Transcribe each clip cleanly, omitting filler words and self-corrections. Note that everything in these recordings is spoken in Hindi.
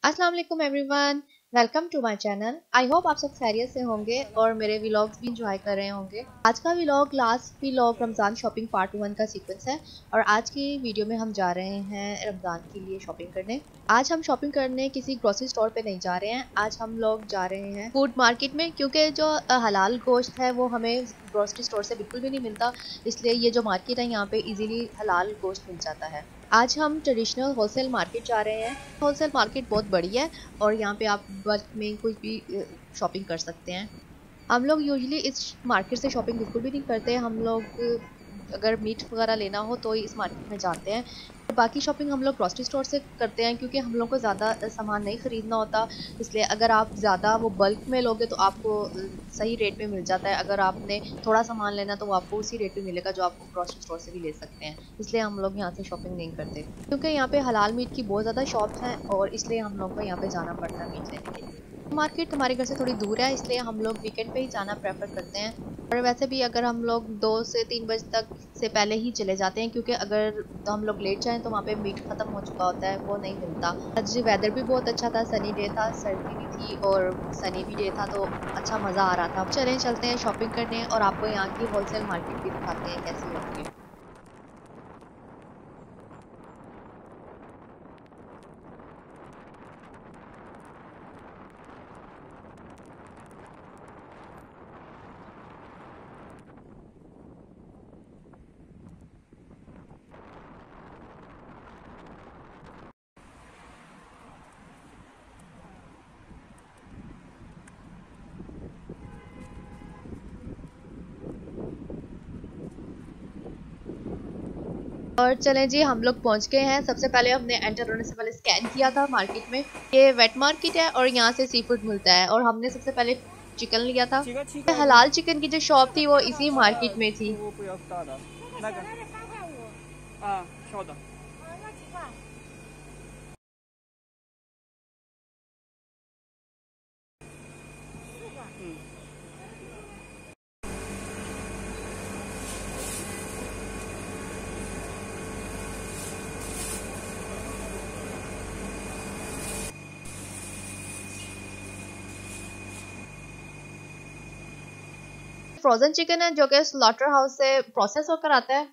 अस्सलाम वालेकुम everyone, welcome to my channel. I hope आप सब खैरियत से होंगे और मेरे व्लॉग्स भी इंजॉय कर रहे होंगे। आज का vlog last vlog Ramzan shopping part 1 का सीक्वेंस है और आज की वीडियो में हम जा रहे हैं रमज़ान के लिए शॉपिंग करने। आज हम शॉपिंग करने किसी ग्रोसरी स्टोर पे नहीं जा रहे हैं, आज हम लोग जा रहे हैं फूड मार्केट में, क्योंकि जो हलाल गोश्त है वो हमें ग्रोसरी स्टोर से बिल्कुल भी नहीं मिलता। इसलिए ये जो मार्केट है यहाँ पे इजीली हलाल गोश्त मिल जाता है। आज हम ट्रेडिशनल होलसेल मार्केट जा रहे हैं। होलसेल मार्केट बहुत बड़ी है और यहाँ पे आप बल्क में कुछ भी शॉपिंग कर सकते हैं। हम लोग यूजुअली इस मार्केट से शॉपिंग बिल्कुल भी नहीं करते। हम लोग अगर मीट वगैरह लेना हो तो ही इस मार्केट में जाते हैं। बाकी शॉपिंग हम लोग ग्रोसरी स्टोर से करते हैं, क्योंकि हम लोग को ज़्यादा सामान नहीं ख़रीदना होता। इसलिए अगर आप ज़्यादा वो बल्क में लोगे तो आपको सही रेट पे मिल जाता है। अगर आपने थोड़ा सामान लेना तो वो आपको उसी रेट पे मिलेगा जो आपको ग्रोसरी स्टोर से भी ले सकते हैं। इसलिए हम लोग यहाँ से शॉपिंग नहीं करते, क्योंकि यहाँ पे हलाल मीट की बहुत ज़्यादा शॉप्स हैं और इसलिए हम लोग को यहाँ पे जाना पड़ता है मीट लेने के लिए। मार्केट हमारे घर से थोड़ी दूर है, इसलिए हम लोग वीकेंड पे ही जाना प्रेफर करते हैं। और वैसे भी अगर हम लोग 2 से 3 बजे तक से पहले ही चले जाते हैं, क्योंकि अगर हम लोग लेट जाएं तो वहाँ पे मीट खत्म हो चुका होता है, वो नहीं मिलता। आज वेदर भी बहुत अच्छा था, सनी डे था, सर्दी भी थी और सनी भी डे था, तो अच्छा मज़ा आ रहा था। चलते हैं शॉपिंग करने और आपको यहाँ की होलसेल मार्केट भी दिखाते हैं कैसी होती है। और चलें जी, हम लोग पहुंच गए हैं। सबसे पहले हमने एंटर होने से पहले स्कैन किया था मार्केट में। ये वेट मार्केट है और यहाँ से सी फूड मिलता है और हमने सबसे पहले चिकन लिया था। हलाल चिकन की जो शॉप थी वो इसी मार्केट में थी। फ्रोजन चिकन है जो कि स्लॉटर हाउस से प्रोसेस होकर आता है।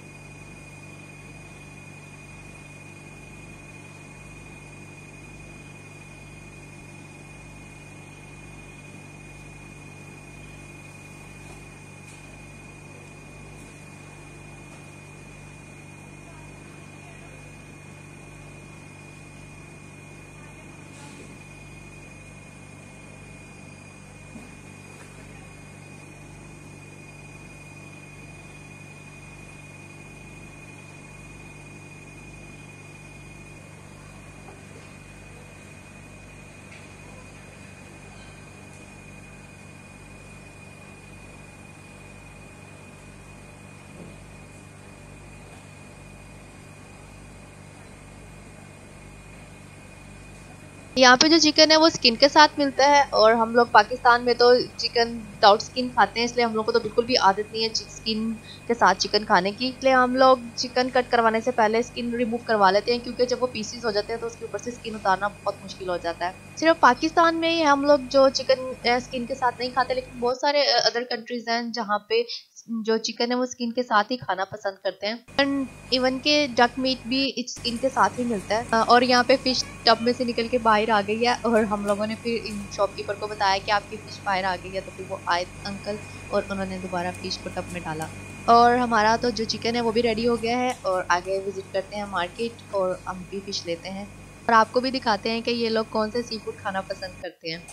यहाँ पे जो चिकन है वो स्किन के साथ मिलता है और हम लोग पाकिस्तान में तो चिकन विदाउट स्किन खाते हैं, इसलिए हम लोग को तो बिल्कुल भी आदत नहीं है स्किन के साथ चिकन खाने की। इसलिए हम लोग चिकन कट करवाने से पहले स्किन रिमूव करवा लेते हैं, क्योंकि जब वो पीसीस हो जाते हैं तो उसके ऊपर से स्किन उतारना बहुत मुश्किल हो जाता है। सिर्फ पाकिस्तान में ही हम लोग जो चिकन स्किन के साथ नहीं खाते, लेकिन बहुत सारे अदर कंट्रीज हैं जहाँ पे जो चिकन है वो स्किन के साथ ही खाना पसंद करते हैं। इवन के डक मीट भी स्किन के साथ ही मिलता है। और यहाँ पे फिश टब में से निकल के बाहर आ गई है और हम लोगों ने फिर इन शॉपकीपर को बताया कि आपकी फिश बाहर आ गई है, तो फिर वो आए अंकल और उन्होंने दोबारा फिश को टब में डाला। और हमारा तो जो चिकन है वो भी रेडी हो गया है और आगे विजिट करते हैं मार्केट और हम भी फिश लेते हैं और आपको भी दिखाते हैं कि ये लोग कौन से सी फूड खाना पसंद करते हैं।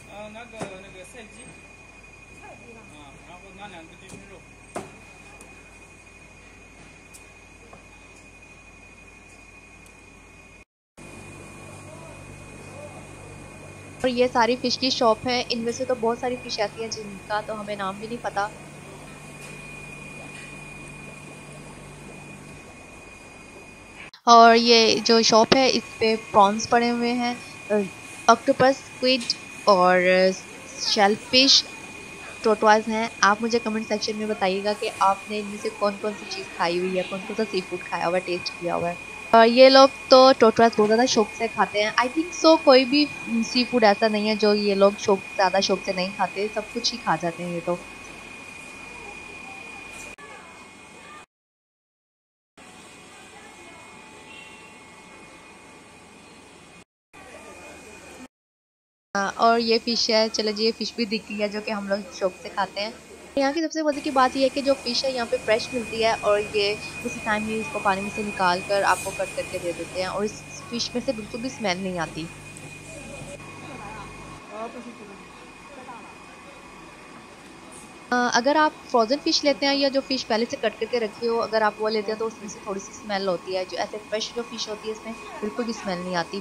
और ये सारी फ़िश की शॉप है। इनमें से तो बहुत सारी फ़िश ऐसी हैं जिनका तो हमें नाम भी नहीं पता। और ये जो शॉप है इस पे प्रॉन्स पड़े हुए हैं, ऑक्टोपस, स्क्विड और शेलफिश, टोटवाज हैं। आप मुझे कमेंट सेक्शन में बताइएगा कि आपने इनमें से कौन कौन सी चीज़ खाई हुई है, कौन कौन सा सी फूड खाया हुआ है, टेस्ट किया हुआ है। और ये लोग तो टोटवास बहुत ज़्यादा शौक से खाते हैं। आई थिंक सो कोई भी सी फूड ऐसा नहीं है जो ये लोग ज़्यादा शौक से नहीं खाते, सब कुछ ही खा जाते हैं ये तो। और ये फ़िश है, चलो जी ये फ़िश भी दिख गई है जो कि हम लोग शौक से खाते हैं। यहाँ की सबसे मज़े की बात ये है कि जो फ़िश है यहाँ पे फ्रेश मिलती है और ये उसी टाइम में इसको पानी में से निकाल कर आपको कट करके दे देते हैं और इस फ़िश में से बिल्कुल भी स्मेल नहीं आती। अगर आप फ्रोज़न फ़िश लेते हैं या जो फ़िश पहले से कट करके रखी हो, अगर आप वो लेते हैं तो उसमें से थोड़ी-सी स्मेल होती है। जो ऐसे फ्रेश जो फ़िश होती है इसमें बिल्कुल भी स्मेल नहीं आती।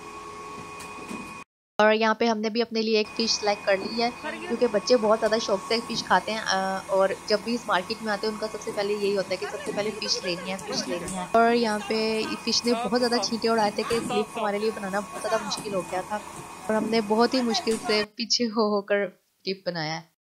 और यहाँ पे हमने भी अपने लिए एक फ़िश सेलेक्ट कर ली है क्योंकि बच्चे बहुत ज़्यादा शौक से फ़िश खाते हैं और जब भी इस मार्केट में आते हैं उनका सबसे पहले यही होता है कि सबसे पहले फ़िश लेनी है, फ़िश लेनी है। और यहाँ पे फ़िश ने बहुत ज़्यादा छींटे उड़ाए थे कि क्लिप हमारे लिए बनाना बहुत ज़्यादा मुश्किल हो गया था और हमने बहुत ही मुश्किल से पीछे हो होकर क्लिप बनाया है।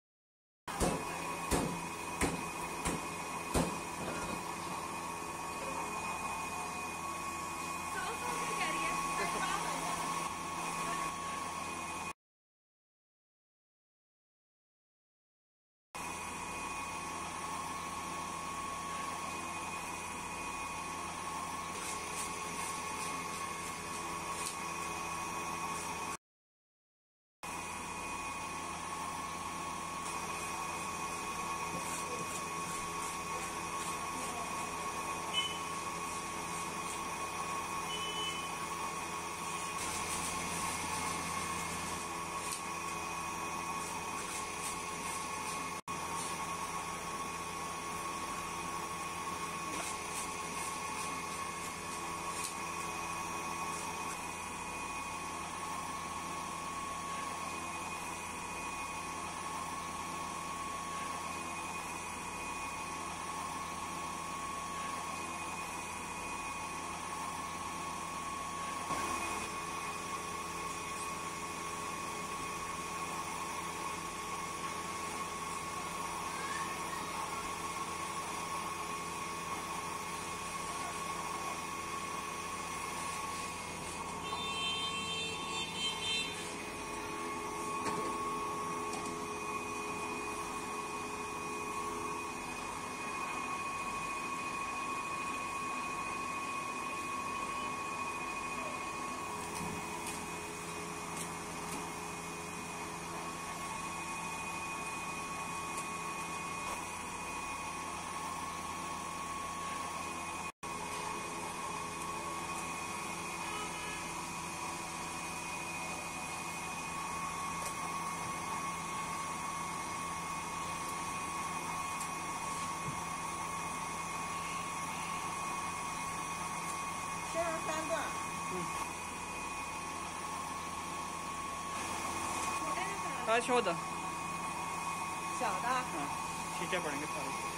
小的，小的，去这边那个小的。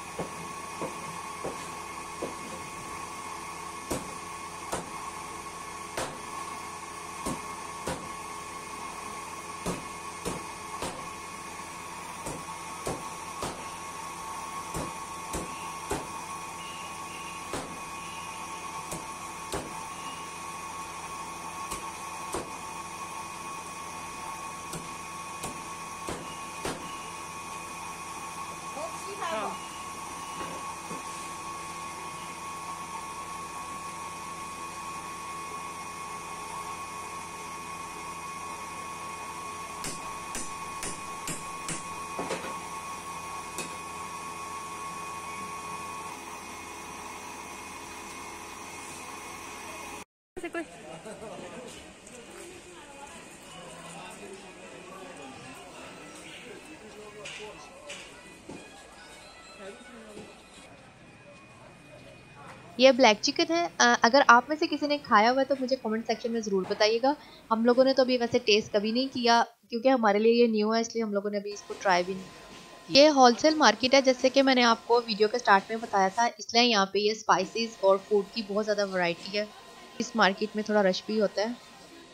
ये ब्लैक चिकन है। अगर आप में से किसी ने खाया हुआ है तो मुझे कमेंट सेक्शन में ज़रूर बताइएगा। हम लोगों ने तो अभी वैसे टेस्ट कभी नहीं किया क्योंकि हमारे लिए ये न्यू है, इसलिए हम लोगों ने अभी इसको ट्राई भी नहीं किया। ये होलसेल मार्केट है जैसे कि मैंने आपको वीडियो के स्टार्ट में बताया था, इसलिए यहाँ पे ये स्पाइसेस और फूड की बहुत ज़्यादा वैरायटी है। इस मार्केट में थोड़ा रश भी होता है।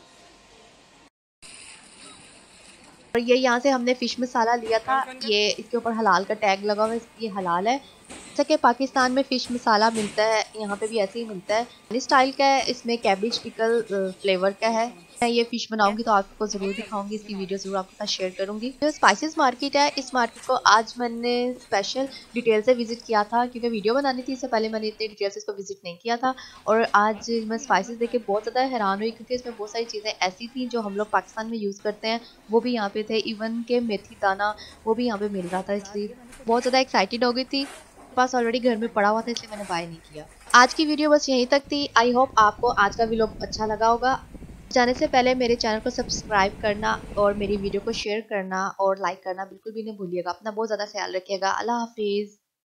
और ये यहाँ से हमने फ़िश मसाला लिया था, ये इसके ऊपर हलाल का टैग लगा हुआ है, ये हलाल है। जैसा कि पाकिस्तान में फ़िश मसाला मिलता है, यहाँ पे भी ऐसे ही मिलता है। इस स्टाइल का है, इसमें कैबेज पिकल फ्लेवर का है। मैं ये फ़िश बनाऊंगी तो आपको ज़रूर दिखाऊंगी, इसकी वीडियो ज़रूर आपके साथ शेयर करूंगी। जो स्पाइसेस मार्केट है, इस मार्केट को आज मैंने स्पेशल डिटेल से विजिट किया था, क्योंकि वीडियो बनानी थी। इससे पहले मैंने इतनी डिटेल से इसको विजिट नहीं किया था। और आज मैं स्पाइसेस देख के बहुत ज़्यादा हैरान हुई, क्योंकि इसमें बहुत सारी चीज़ें ऐसी थी जो हम लोग पाकिस्तान में यूज़ करते हैं, वो भी यहाँ पे थे। इवन के मेथी दाना वो भी यहाँ पे मिल रहा था, इसलिए बहुत ज़्यादा एक्साइटेड हो गई थी। पास ऑलरेडी घर में पड़ा हुआ था, इसलिए मैंने बाय नहीं किया। आज की वीडियो बस यहीं तक थी। आई होप आपको आज का व्लॉग अच्छा लगा होगा। जाने से पहले मेरे चैनल को सब्सक्राइब करना और मेरी वीडियो को शेयर करना और लाइक करना बिल्कुल भी नहीं भूलिएगा। अपना बहुत ज़्यादा ख्याल रखिएगा। अल्लाह हाफिज़।